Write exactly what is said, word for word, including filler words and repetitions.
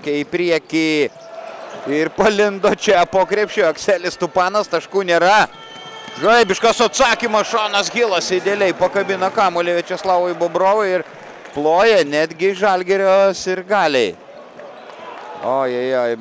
pasitraukė į priekį ir palindo čia po krepšiu. Akselis Tupanas, taškų nėra. Žaibiškas atsakymas, Šonas Hilas idealiai pakabina kamuolį Viačeslavui Bobrovui ir ploja netgi Žalgirio sirgaliai. Ojejoj.